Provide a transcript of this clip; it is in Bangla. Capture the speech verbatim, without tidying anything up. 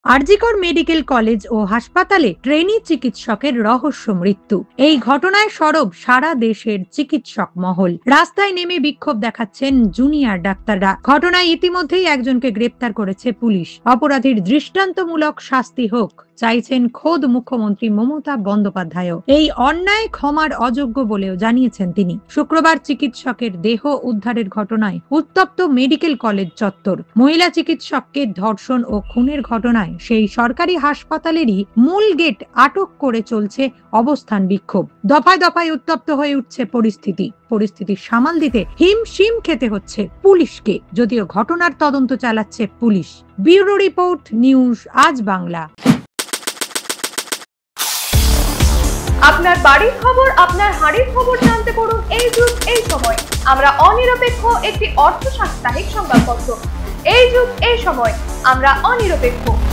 আরজিকর মেডিকেল কলেজ ও হাসপাতালে ট্রেনি চিকিৎসকের রহস্য মৃত্যু। এই ঘটনায় সরব সারা দেশের চিকিৎসক মহল। রাস্তায় নেমে বিক্ষোভ দেখাচ্ছেন জুনিয়র ডাক্তাররা। ঘটনায় ইতিমধ্যেই একজনকে গ্রেপ্তার করেছে পুলিশ। অপরাধীর দৃষ্টান্তমূলক শাস্তি হোক চাইছেন খোদ মুখ্যমন্ত্রী মমতা বন্দ্যোপাধ্যায়। এই অন্যায় ক্ষমার অযোগ্য বলেও জানিয়েছেন তিনি। শুক্রবার চিকিৎসকের দেহ উদ্ধারের ঘটনায় উত্তপ্ত মেডিকেল কলেজ চত্বর। মহিলা চিকিৎসককে ধর্ষণ ও খুনের ঘটনায় সেই সরকারি হাসপাতালেরই মূল গেট আটক করে চলছে অবস্থান বিক্ষোভ। দফায় দফায় উত্তপ্ত হয়ে উঠছে পরিস্থিতি। পরিস্থিতি সামাল দিতে হিমশিম খেতে হচ্ছে পুলিশকে, যদিও ঘটনার তদন্ত চালাচ্ছে পুলিশ। ব্যুরো রিপোর্ট, নিউজ আজ বাংলা। আপনার বাড়ির খবর, আপনার হাড়ির খবর জানতে পারুন এই যুগ এই সময়। আমরা অনিরপেক্ষ একটি অর্থ সাপ্তাহিক সংবাদপত্র। এই যুগ এই সময় আমরা অনিরপেক্ষ।